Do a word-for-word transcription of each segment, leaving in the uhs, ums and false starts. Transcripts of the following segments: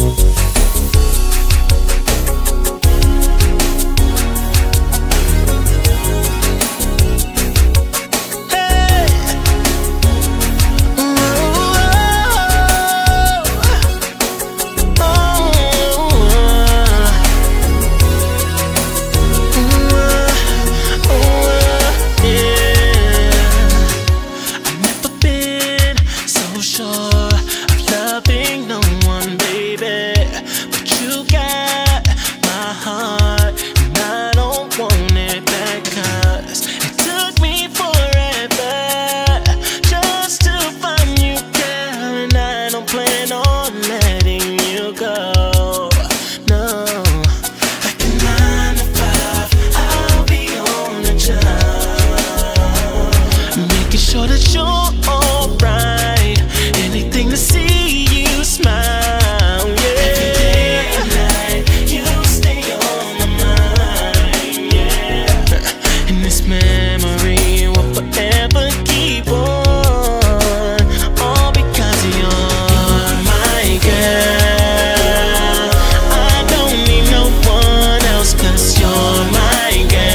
Sure that you're alright. Anything to see you smile, yeah. Every day and night, you stay on my mind, yeah. And this memory will forever keep on, all because you're my girl. I don't need no one else, 'cause you're my girl.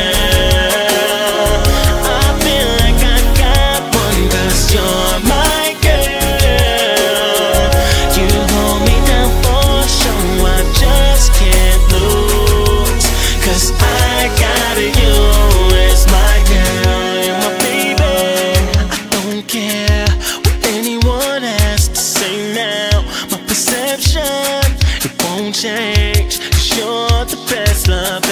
You're my girl. You hold me down for sure. I just can't lose, 'cause I got you as my girl. You're my baby. I don't care what anyone has to say now. My perception, it won't change, 'cause you're the best love